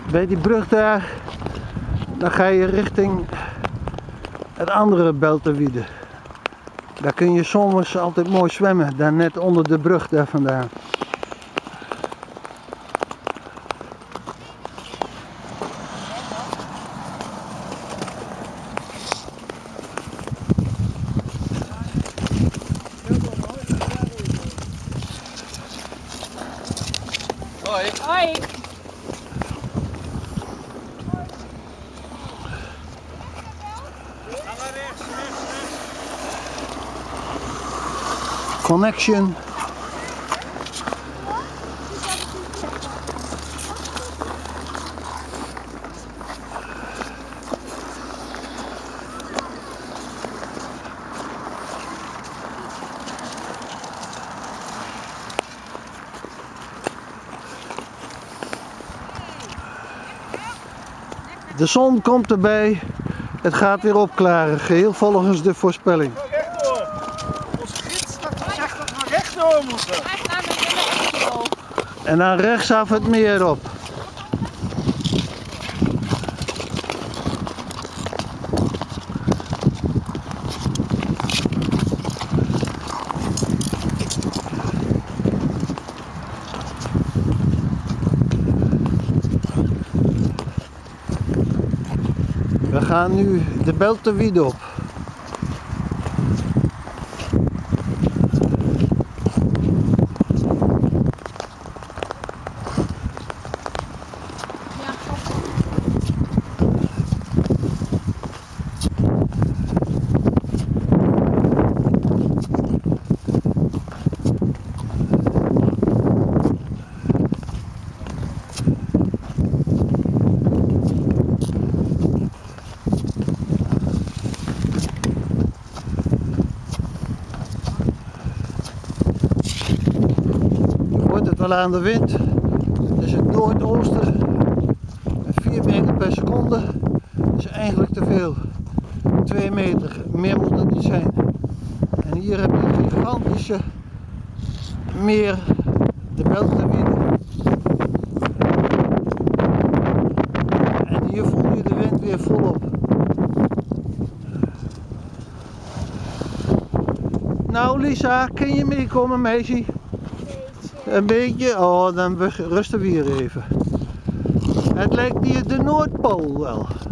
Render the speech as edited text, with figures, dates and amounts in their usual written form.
Bij die brug daar, dan ga je richting het andere Beltewiede. Daar kun je zomers altijd mooi zwemmen, daar net onder de brug daar vandaan. Hoi. Hoi. Connection. De zon komt erbij, het gaat weer opklaren, geheel volgens de voorspelling. Rechtdoor. Onze gids zegt dat we rechtdoor moeten. Echt naar beneden. En dan rechtsaf het meer op. We gaan nu de Beltewiede op. Het wel aan de wind. Het is het noordoosten. 4 meter per seconde. Dat is eigenlijk te veel. 2 meter. Meer moet het niet zijn. En hier heb je een gigantische meer. De Beltewiede. En hier voel je de wind weer volop. Nou Lisa, kun je meekomen meisje? Een beetje? Oh, dan rusten we hier even. Het lijkt hier de Noordpool wel.